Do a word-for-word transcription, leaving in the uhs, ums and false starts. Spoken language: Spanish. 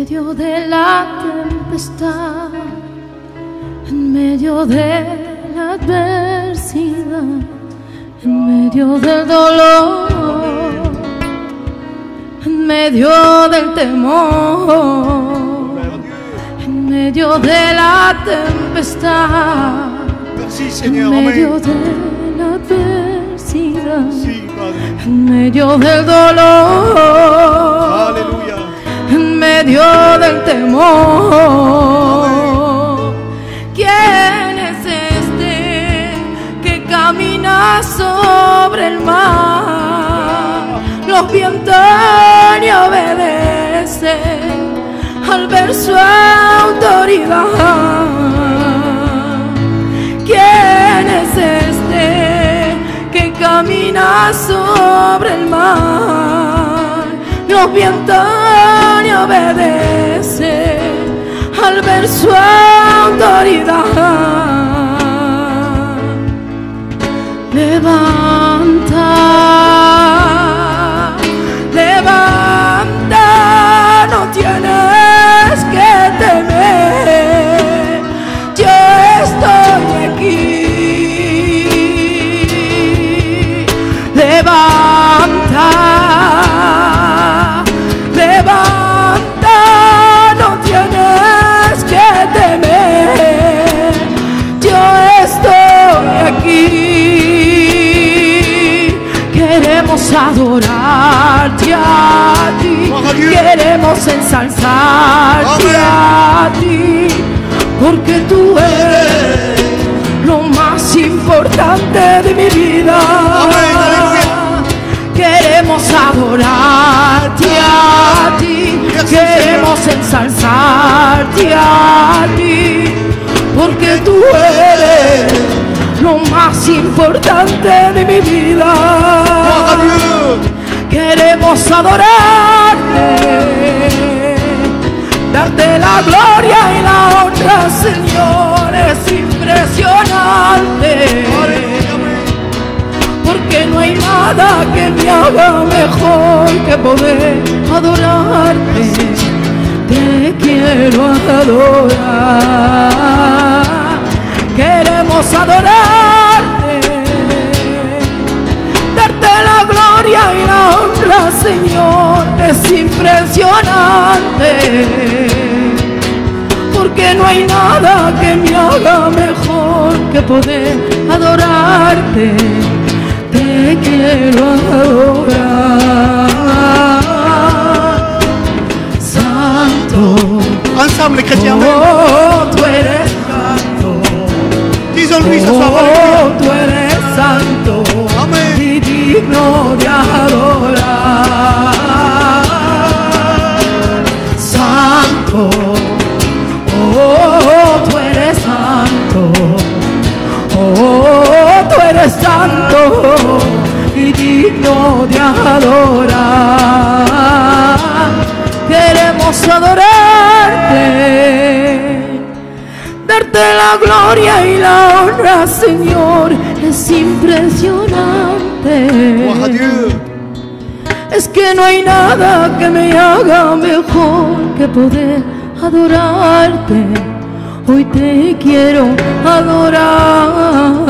medio de la tempestad, en medio de la adversidad, en medio del dolor, en medio del temor, en medio de la tempestad, Merci, Seigneur. en medio Amén. de la adversidad, Sí, Padre. en medio del dolor, Aleluya. en medio del temor. ¿Quién es este que camina sobre el mar? Los vientos le obedecen al ver su autoridad. ¿Quién es este que camina sobre el mar? Los vientos le obedecen al ver su autoridad. Levanta, levanta, no tienes que temer, yo estoy aquí. Levanta, levanta, no tienes que temer, yo estoy aquí. Queremos adorarte a ti, queremos ensalzarte a ti, porque tú eres lo más importante de mi vida. Queremos adorarte a ti, queremos ensalzarte a ti, porque tú eres lo más importante de mi vida. Queremos adorarte, darte la gloria y la honra, Señor, es impresionante. Porque no hay nada que me haga mejor que poder adorarte. Te quiero adorar. Queremos adorarte, darte la gloria y la honra, Señor, es impresionante. Porque no hay nada que me haga mejor que poder adorarte. Te quiero adorar. Santo, Ensemble, les chrétiens. Amen. oh, tú eres santo. Disons-lui ce soir. Oh, Alléluia. tú eres santo Amén. y digno de adorar. Santo, oh, tú eres santo. Oh, tú eres santo y digno de adorar. Queremos adorarte, darte la gloria y la honra, Señor, es impresionante. Gloire à Dieu. Es que no hay nada que me haga mejor que poder adorarte. Hoy te quiero adorar.